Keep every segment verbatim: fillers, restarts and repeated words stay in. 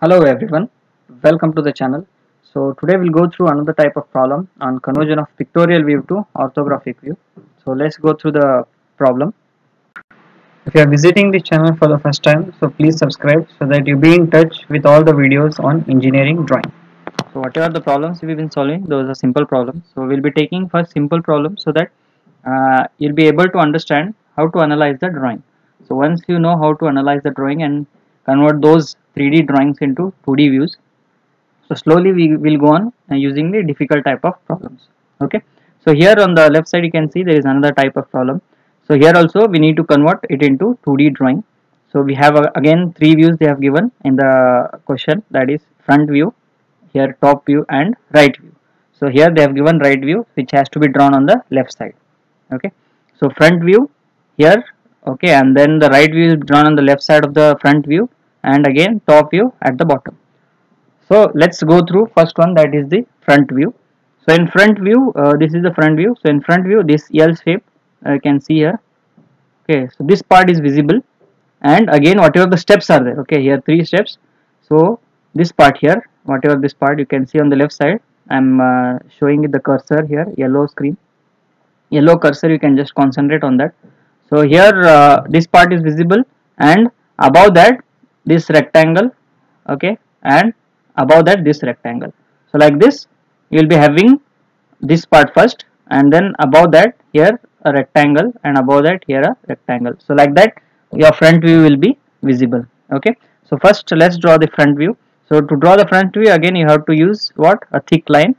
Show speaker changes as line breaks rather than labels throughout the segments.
Hello everyone, welcome to the channel. So today we'll go through another type of problem on conversion of pictorial view to orthographic view. So let's go through the problem. If you are visiting this channel for the first time, so please subscribe so that you be in touch with all the videos on engineering drawing. So whatever the problems we've been solving, those are simple problems. So we'll be taking first simple problems so that uh, you'll be able to understand how to analyze the drawing. So once you know how to analyze the drawing and convert those three D drawings into two D views, so slowly we will go on uh, using the difficult type of problems. Okay, so here on the left side you can see there is another type of problem. So here also we need to convert it into two D drawing. So we have uh, again three views they have given in the question, that is front view, here top view and right view. So here they have given right view which has to be drawn on the left side. Okay, so front view here, okay, and then the right view is drawn on the left side of the front view, and again top view at the bottom. So let's go through first one, that is the front view. So in front view, uh, this is the front view. So in front view, this L shape uh, you can see here. Okay, so this part is visible, and again whatever the steps are there. Okay, here three steps. So this part here, whatever this part you can see on the left side, I'm uh, showing the cursor here, yellow screen, yellow cursor. You can just concentrate on that. So here uh, this part is visible, and above that this rectangle, okay, and above that this rectangle. So like this you will be having this part first, and then above that here a rectangle, and above that here a rectangle. So like that your front view will be visible. Okay, so first let's draw the front view. So to draw the front view, again you have to use what, a thick line.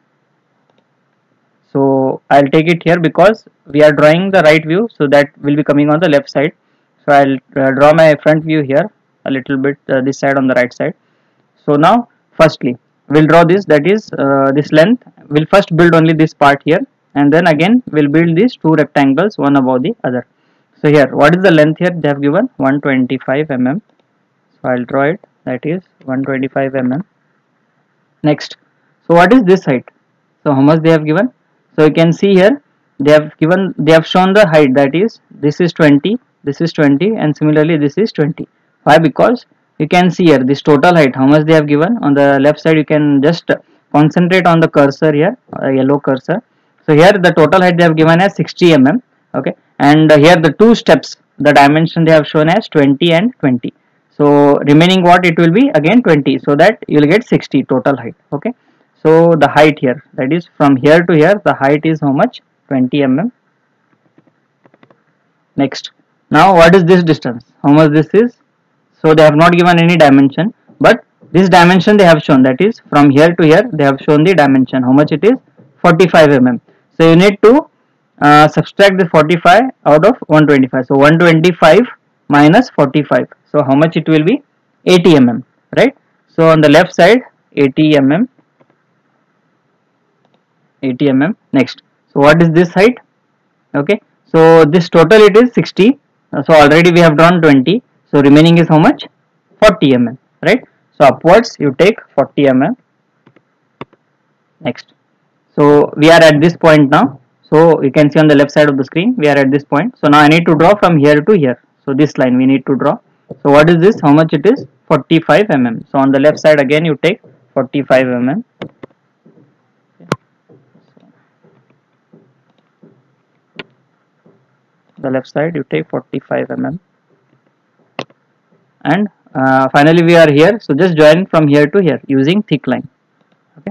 So I'll take it here because we are drawing the right view, so that will be coming on the left side. So I'll uh, draw my front view here a little bit uh, this side on the right side. So now firstly we'll draw this, that is uh, this length. We'll first build only this part here, and then again we'll build these two rectangles one above the other. So here what is the length here, they have given one twenty-five millimeters. So I'll draw it, that is one twenty-five millimeters. Next, so what is this height? So how much they have given? So you can see here they have given, they have shown the height, that is this is twenty, this is twenty, and similarly this is twenty. Why? Because you can see here this total height, how much they have given on the left side. You can just concentrate on the cursor here, uh, yellow cursor. So here the total height they have given as sixty millimeters. Okay, and uh, here the two steps, the dimension they have shown as twenty and twenty. So remaining what, it will be again twenty, so that you will get sixty total height. Okay, so the height here, that is from here to here, the height is how much, twenty millimeters. Next, now what is this distance, how much this is? So they have not given any dimension, but this dimension they have shown, that is from here to here they have shown the dimension, how much it is, forty-five millimeters. So you need to uh, subtract the forty-five out of one twenty-five. So one twenty-five minus forty-five, so how much it will be, eighty millimeters, right? So on the left side eighty millimeters, eighty millimeters. Next, so what is this height? Okay, so this total it is sixty. So already we have drawn twenty. So remaining is how much, forty millimeters, right? So upwards you take forty millimeters. Next, so we are at this point now. So you can see on the left side of the screen we are at this point. So now I need to draw from here to here. So this line we need to draw. So what is this, how much it is, forty-five millimeters. So on the left side again you take forty-five millimeters. The left side you take forty-five millimeters, and uh, finally we are here. So just join from here to here using thick line. Okay,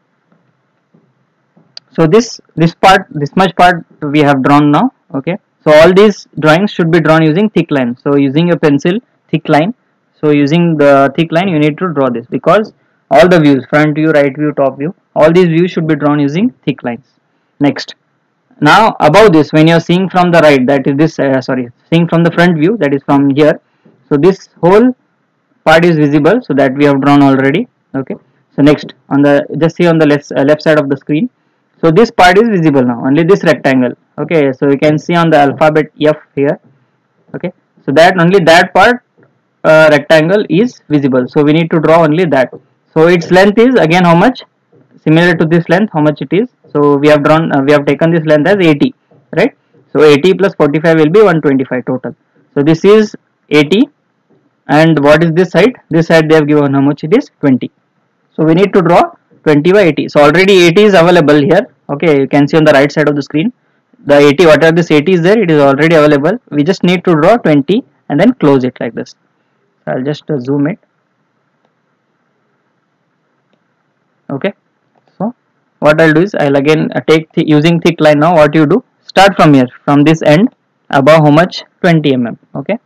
so this this part, this much part we have drawn now. Okay, so all these drawings should be drawn using thick line. So using a pencil, thick line. So using the thick line you need to draw this, because all the views, front view, right view, top view, all these views should be drawn using thick lines. Next, now above this, when you are seeing from the right, that is this uh, sorry, seeing from the front view, that is from here, so this whole part is visible, so that we have drawn already. Okay, so next, on the, just see on the left uh, left side of the screen, so this part is visible now, only this rectangle. Okay, so you can see on the alphabet F here. Okay, so that only that part uh, rectangle is visible, so we need to draw only that. So its length is again how much, similar to this length, how much it is. So we have drawn, uh, we have taken this length as eighty, right? So eighty plus forty-five will be one twenty-five total. So this is eighty, and what is this side? This side they have given how much it is, twenty. So we need to draw twenty by eighty. So already eighty is available here. Okay, you can see on the right side of the screen the eighty, whatever this eighty is there, it is already available. We just need to draw twenty and then close it like this. So I'll just uh, zoom it. Okay, so what I'll do is I'll again uh, take th using thick line. Now what you do, start from here, from this end above how much, twenty millimeters. Okay,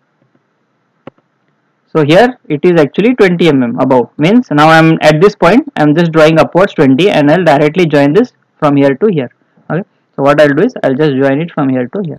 so here it is actually twenty millimeters above, means now I'm at this point, I'm just drawing upwards twenty and I'll directly join this from here to here. Okay, so what I'll do is I'll just join it from here to here.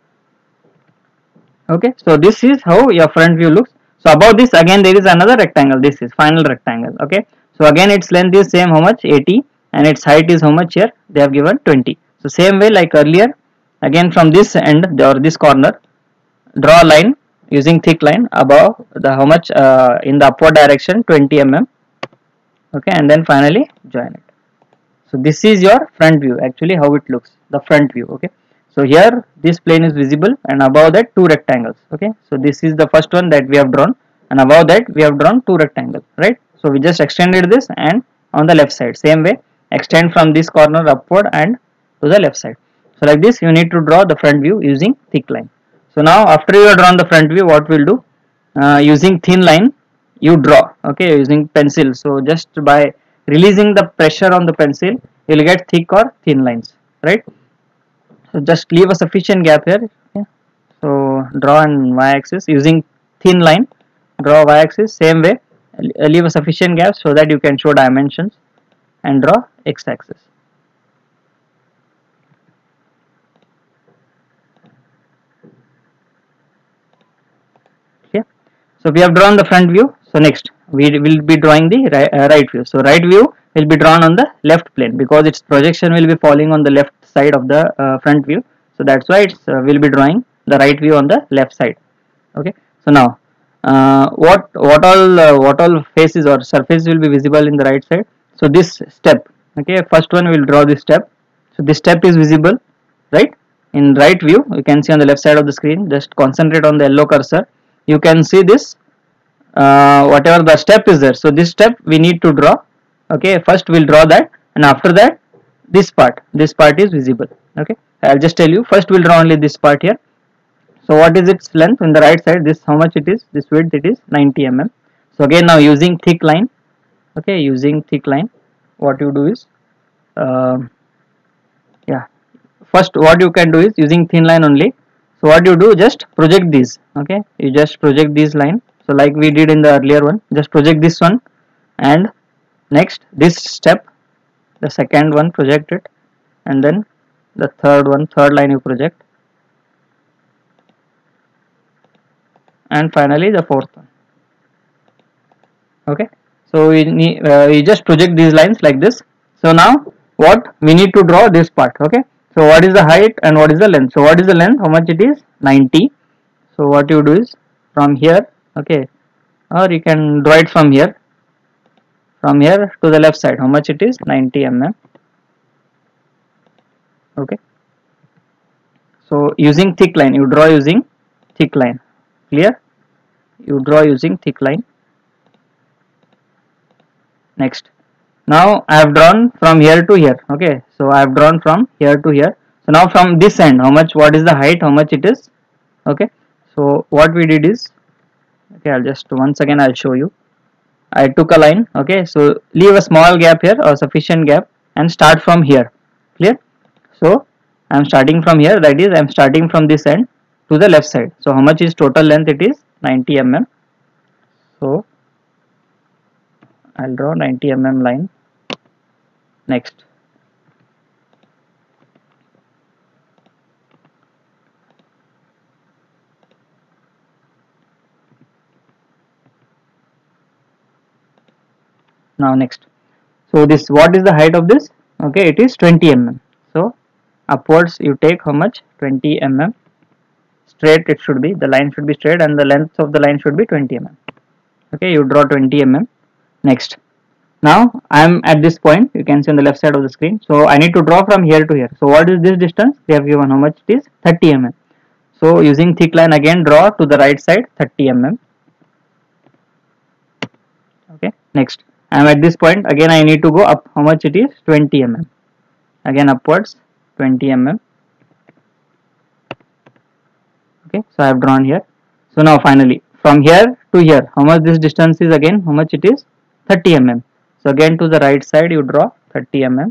Okay, so this is how your front view looks. So above this again there is another rectangle. This is final rectangle. Okay, so again its length is same, how much, eighty, and its height is how much here, they have given twenty. So same way like earlier, again from this end or this corner, draw a line using thick line above the how much uh, in the upward direction, twenty millimeters. Okay, and then finally join it. So this is your front view, actually how it looks, the front view. Okay, so here this plane is visible and above that two rectangles. Okay, so this is the first one that we have drawn, and above that we have drawn two rectangles, right? So we just extended this, and on the left side same way extend from this corner upward and to the left side. So like this you need to draw the front view using thick line. So now after you have drawn the front view, what we'll do, uh, using thin line you draw, okay, using pencil. So just by releasing the pressure on the pencil, you will get thick or thin lines, right? So just leave a sufficient gap here. Okay, so draw an y-axis using thin line, draw y-axis same way, leave a sufficient gap so that you can show dimensions, and draw x-axis. Okay, so we have drawn the front view. So next we will be drawing the right, uh, right view. So right view will be drawn on the left plane because its projection will be falling on the left side of the uh, front view. So that's why it's uh, will be drawing the right view on the left side. Okay, so now uh, what what all uh, what all faces or surface will be visible in the right side? So this step, okay, first one we will draw this step. So this step is visible, right? In right view you can see on the left side of the screen. Just concentrate on the yellow cursor. You can see this uh, whatever the step is there. So this step we need to draw. Okay, first we'll draw that, and after that this part this part is visible. Okay, I'll just tell you, first we'll draw only this part here. So what is its length in the right side, this how much it is, this width it is ninety millimeters. So again now using thick line, okay, using thick line, what you do is uh, yeah, first what you can do is using thin line only. So what you do, just project these. Okay, you just project this line. So like we did in the earlier one, just project this one, and next this step, the second one project it, and then the third one, third line you project, and finally the fourth one. Okay, so we need uh, we just project these lines like this. So now what we need to draw this part. Okay, so what is the height and what is the length? So what is the length, how much it is, ninety. So what you do is from here, okay, or you can draw it from here, from here to the left side, how much it is, ninety millimeters. Okay, so using thick line you draw using thick line. Clear? You draw using thick line. Next, now I have drawn from here to here. Okay, so I have drawn from here to here. So now from this end, how much, what is the height, how much it is? Okay, so what we did is, okay, I'll just once again I'll show you. I took a line. Okay, so leave a small gap here or sufficient gap and start from here. Clear? So I am starting from here, that is I am starting from this end to the left side. So how much is total length? It is ninety millimeters. So I'll draw ninety millimeter line. Next, now next, so this, what is the height of this? Okay, it is twenty millimeters. So upwards you take how much, twenty millimeters, straight it should be, the line should be straight, and the length of the line should be twenty millimeters. Okay, you draw twenty millimeters. Next, now I am at this point, you can see on the left side of the screen. So I need to draw from here to here. So what is this distance? They have given how much it is, thirty millimeters. So using thick line again, draw to the right side thirty millimeters. Next, I am at this point. Again I need to go up. How much it is? twenty millimeters. Again upwards twenty millimeters. Okay, so I have drawn here. So now finally from here to here, how much this distance is? Again, how much it is? thirty millimeters. So again to the right side you draw thirty millimeters.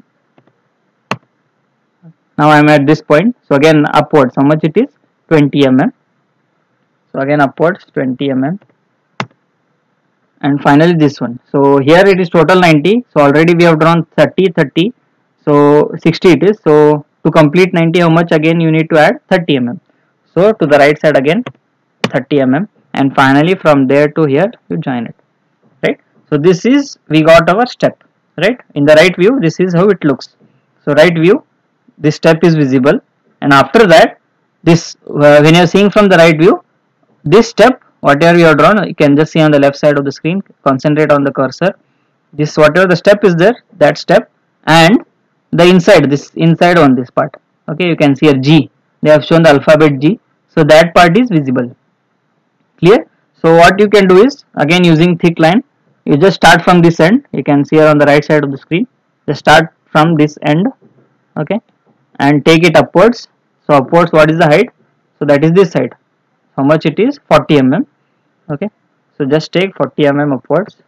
Now I am at this point. So again upwards, how much it is? twenty millimeters. So again upwards twenty millimeters. And finally this one. So here it is total ninety. So already we have drawn thirty, thirty. So sixty it is. So to complete ninety, how much? Again you need to add thirty millimeters. So to the right side again thirty millimeters. And finally from there to here you join it. Right. So this is, we got our step. Right. In the right view, this is how it looks. So right view, this step is visible. And after that, this uh, when you are seeing from the right view, this step whatever you have drawn, you can just see on the left side of the screen. Concentrate on the cursor. This whatever the step is there, that step, and the inside, this inside on this part. Okay, you can see a G. They have shown the alphabet G. So that part is visible. Clear? So what you can do is, again using thick line, you just start from this end. You can see here on the right side of the screen. Just start from this end. Okay, and take it upwards. So upwards, what is the height? So that is this side. How much it is? forty millimeters. Okay, so just take forty millimeters upwards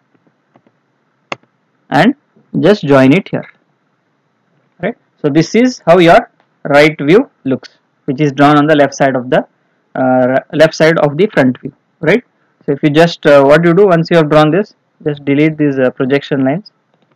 and just join it here. Right. So this is how your right view looks, which is drawn on the left side of the uh, left side of the front view. Right. So if you just uh, what you do once you have drawn this, just delete these uh, projection lines.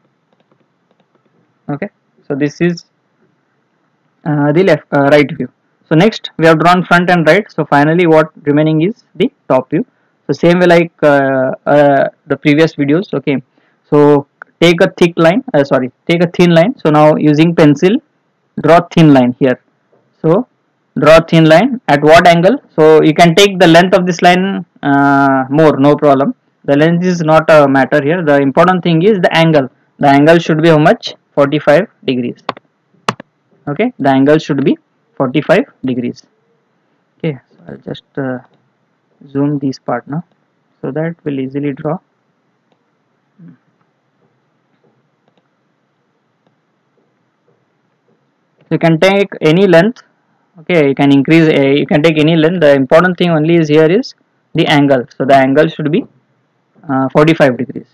Okay. So this is uh, the left uh, right view. So next we have drawn front and right. So finally what remaining is the top view. So same way like uh, uh, the previous videos. Okay. So take a thick line. Uh, sorry, take a thin line. So now using pencil, draw thin line here. So draw thin line at what angle? So you can take the length of this line uh, more, no problem. The length is not a matter here. The important thing is the angle. The angle should be how much? forty-five degrees. Okay, the angle should be forty-five degrees. Okay, so I'll just uh, zoom this part now, so that will easily draw. You can take any length. Okay, you can increase a, you can take any length. The important thing only is here is the angle. So the angle should be uh, forty-five degrees.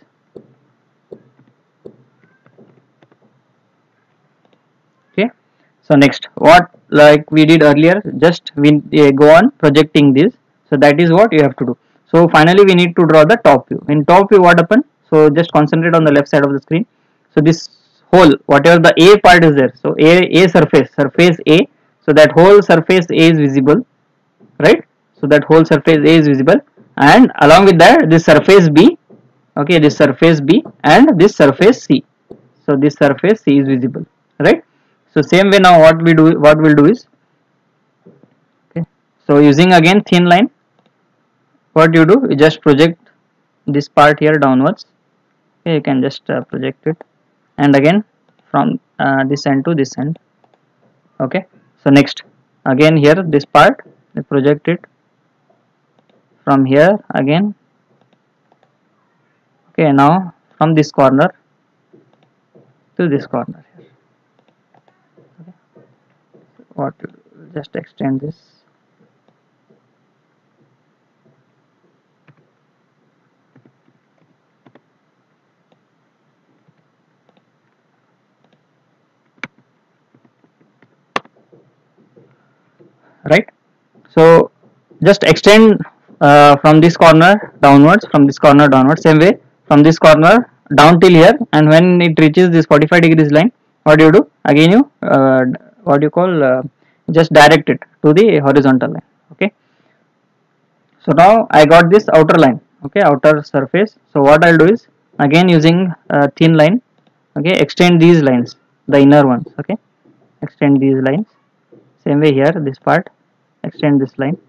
Okay, so next what like we did earlier, just we uh, go on projecting this. So that is what you have to do. So finally we need to draw the top view. In top view what happened? So just concentrate on the left side of the screen. So this whole whatever the A part is there, so A A surface surface A, so that whole surface A is visible, right? So that whole surface A is visible, and along with that this surface B, okay, this surface B and this surface C. So this surface C is visible, right? So same way now what we do, what we'll do is, okay, so using again thin line, what you do, you just project this part here downwards. Okay, you can just uh, project it, and again from uh, this end to this end. Okay, so next again here this part, you project it from here again. Okay, now from this corner to this corner here. Okay. What, just extend this. Right, so just extend uh, from this corner downwards, from this corner downwards, same way from this corner down till here, and when it reaches this forty-five degrees line, what do you do? Again you uh, what you call uh, just direct it to the horizontal line. Okay, so now I got this outer line, okay, outer surface. So what I'll do is again using uh, thin line, okay, extend these lines, the inner ones. Okay, extend these lines, same way here this part, extend this line.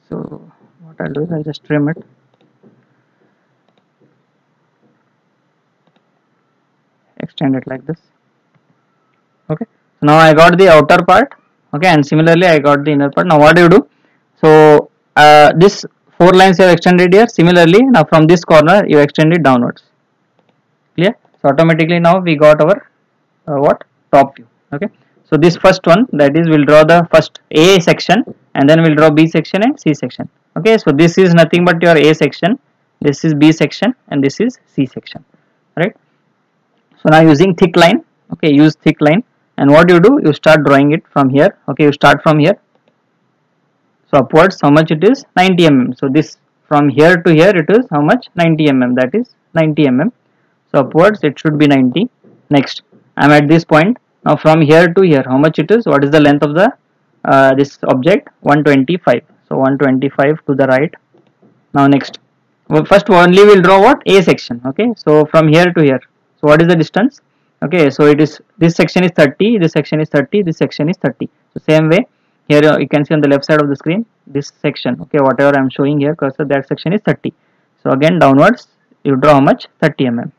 So what I'll do is I'll just trim it. Extend it like this. Okay, so now I got the outer part. Okay, and similarly I got the inner part. Now what do you do? So uh, this four lines you have extended here. Similarly, now from this corner you extend it downwards. Clear? So automatically now we got our uh, what top view. Okay, so this first one, that is, we'll draw the first A section and then we'll draw B section and C section. Okay, so this is nothing but your A section, this is B section, and this is C section, right? So now using thick line, okay, use thick line, and what you do, you start drawing it from here. Okay, you start from here, so upwards how much it is? ninety millimeters. So this from here to here it is how much? ninety millimeters, that is ninety millimeters. So upwards it should be ninety. Next, I am at this point. Now from here to here, how much it is? What is the length of the uh, this object? one twenty-five. So one twenty-five to the right. Now next, well, first only we'll draw what? A section. Okay, so from here to here. So what is the distance? Okay, so it is, this section is thirty, this section is thirty, this section is thirty. So same way, here uh, you can see on the left side of the screen, this section. Okay, whatever I am showing here, cursor, that section is thirty. So again downwards, you draw how much? thirty millimeters.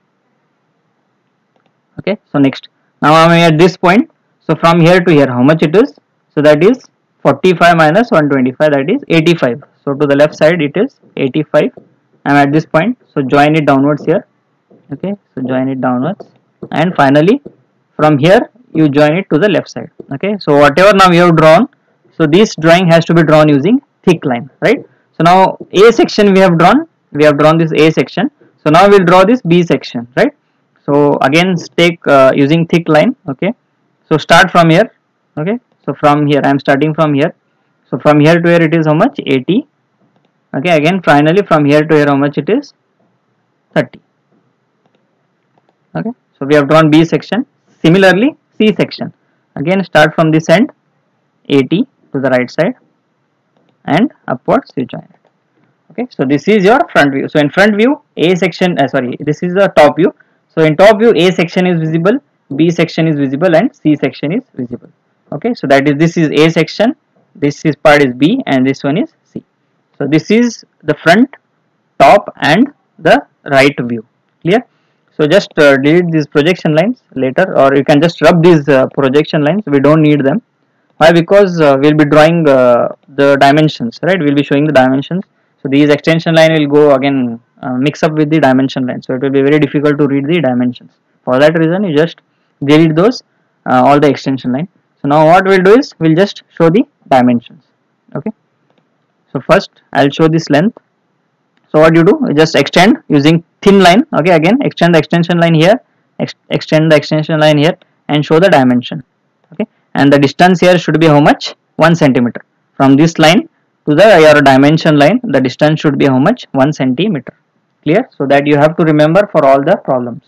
Okay, so next, now I am at this point. So from here to here, how much it is? So that is forty-five minus one twenty-five, that is eighty-five. So to the left side it is eighty-five. I am at this point, so join it downwards here. Okay, so join it downwards, and finally from here you join it to the left side. Okay, so whatever now you have drawn, so this drawing has to be drawn using thick line, right? So now A section we have drawn, we have drawn this A section. So now we'll draw this B section, right? So again take uh, using thick line. Okay, so start from here. Okay, so from here I am starting from here. So from here to here it is how much? eighty. Okay, again finally from here to here how much it is? thirty. Okay, so we have drawn B section. Similarly C section, again start from this end, eighty to the right side, and upwards you join it. Okay, so this is your front view. So in front view, A section, uh, sorry, this is the top view. So in top view, A section is visible, B section is visible, and C section is visible. Okay, so that is, this is A section, this is part is B, and this one is C. So this is the front, top, and the right view. Clear? So just uh, delete these projection lines later, or you can just rub these uh, projection lines. We don't need them. Why? Because uh, we'll be drawing uh, the dimensions, right? We'll be showing the dimensions. So these extension line will go again uh, mix up with the dimension line. So it will be very difficult to read the dimensions. For that reason, you just delete those uh, all the extension line. So now what we'll do is we'll just show the dimensions. Okay. So first I'll show this length. So what you do, you just extend using thin line. Okay, again extend the extension line here, ex extend the extension line here, and show the dimension. Okay, and the distance here should be how much? one centimeter. From this line to the your dimension line, the distance should be how much? one centimeter. Clear? So that you have to remember for all the problems.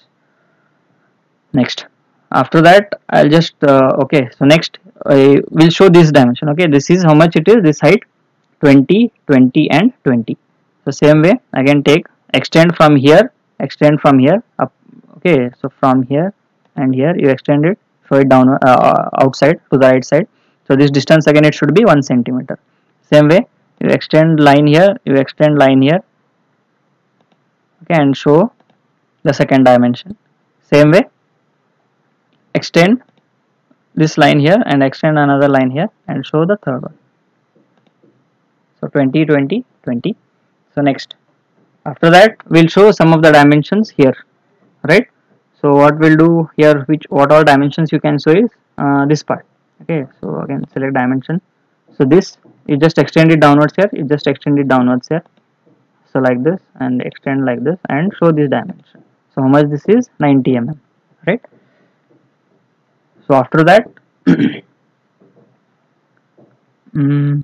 Next, after that I'll just uh, okay. So next I will show this dimension. Okay, this is how much it is. This height twenty, twenty, and twenty. So same way, again take, extend from here, extend from here up. Okay, so from here and here you extend it, show it down uh, outside to the right side. So this distance again it should be one centimeter. Same way, you extend line here, you extend line here. Okay, and show the second dimension. Same way, extend this line here and extend another line here and show the third one. So twenty, twenty, twenty. So next, after that we'll show some of the dimensions here, right? So what we'll do here, which what all dimensions you can show is uh, this part. Okay, so again select dimension. So this you just extend it downwards here, you just extend it downwards here. So like this, and extend like this and show this dimension. So how much this is? ninety millimeters, right? So after that mm,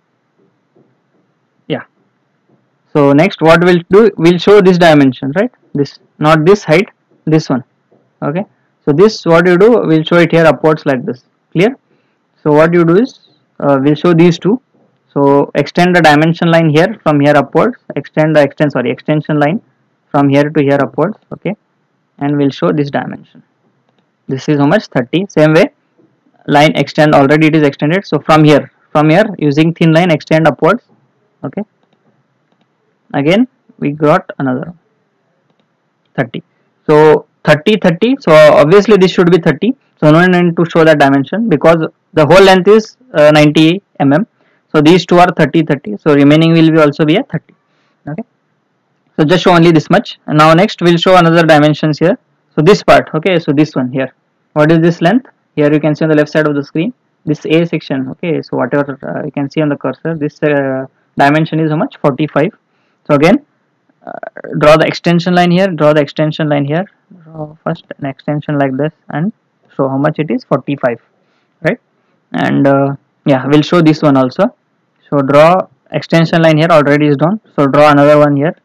yeah. So next what we'll do, we'll show this dimension, right? This, not this height, this one. Okay, so this what you do, we'll show it here upwards like this. Clear? So what you do is uh, we'll show these two. So extend the dimension line here from here upwards, extend the extend sorry extension line from here to here upwards. Okay, and we'll show this dimension. This is how much? thirty. Same way, line extend, already it is extended. So from here from here using thin line extend upwards. Okay, again we got another thirty. So thirty, thirty, so obviously this should be thirty, so no need to show that dimension because the whole length is uh, ninety millimeters. So these two are thirty, thirty, so remaining will be also be a thirty. Okay, so just show only this much, and now next we'll show another dimensions here. So this part, okay, so this one here, what is this length? Here you can see on the left side of the screen, this A section. Okay, so whatever uh, you can see on the cursor, this uh, dimension is how much? forty-five. So again, uh, draw the extension line here, draw the extension line here, draw first an extension like this and show how much it is, forty-five, right? And uh, yeah, we'll show this one also. So draw extension line here, already is done, so draw another one here.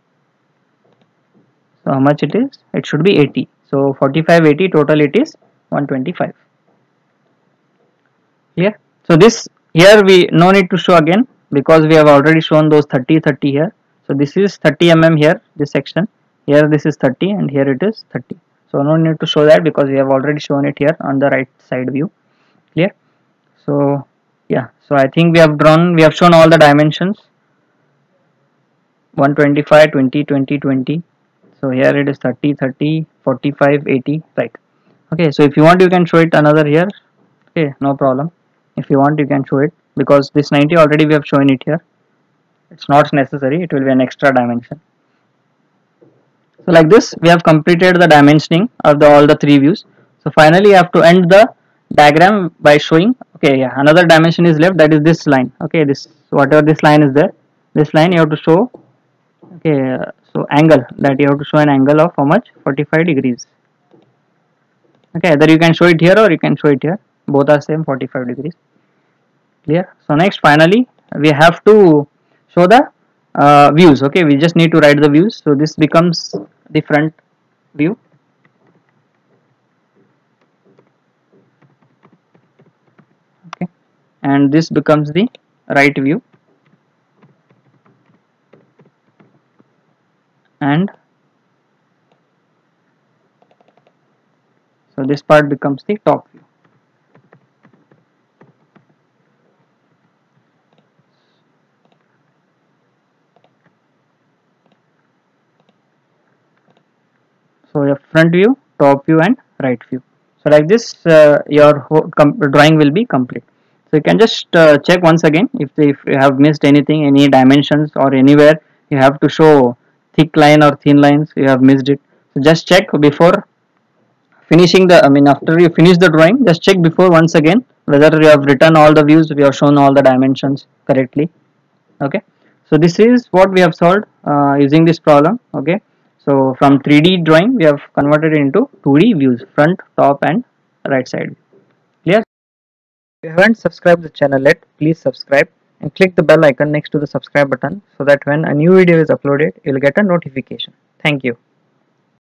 So how much it is? It should be eighty. So forty-five, eighty, total it is one twenty-five. Clear? So this here we no need to show again because we have already shown those thirty, thirty here. So this is thirty millimeters here, this section. Here this is thirty and here it is thirty. So no need to show that because we have already shown it here on the right side view. Clear? So yeah, so I think we have drawn, we have shown all the dimensions. one twenty-five, twenty, twenty, twenty. So here it is thirty, thirty, forty-five, eighty, right? Okay, so if you want you can show it another here. Okay, no problem. If you want you can show it because this ninety already we have shown it here. It's not necessary, it will be an extra dimension. So like this we have completed the dimensioning of the all the three views. So finally you have to end the diagram by showing, okay, yeah, another dimension is left, that is this line. Okay, this whatever this line is there, this line you have to show. Okay, uh, so angle, that you have to show an angle of how much? forty-five degrees. Okay, either you can show it here or you can show it here, both are same, forty-five degrees. Clear? So next finally we have to show the uh, views. Okay, we just need to write the views. So this becomes the front view. Okay, and this becomes the right view, and so this part becomes the top view. So your front view, top view and right view. So like this uh, your drawing will be complete. So you can just uh, check once again if, if you have missed anything, any dimensions or anywhere you have to show thick line or thin lines, you have missed it. So just check before finishing the, I mean after you finish the drawing, just check before once again whether you have written all the views, we have shown all the dimensions correctly. Okay, so this is what we have solved uh, using this problem. Okay, so from three D drawing we have converted it into two D views, front, top and right side. Clear? If you haven't subscribed the channel yet, please subscribe and click the bell icon next to the subscribe button so that when a new video is uploaded, you will get a notification. Thank you.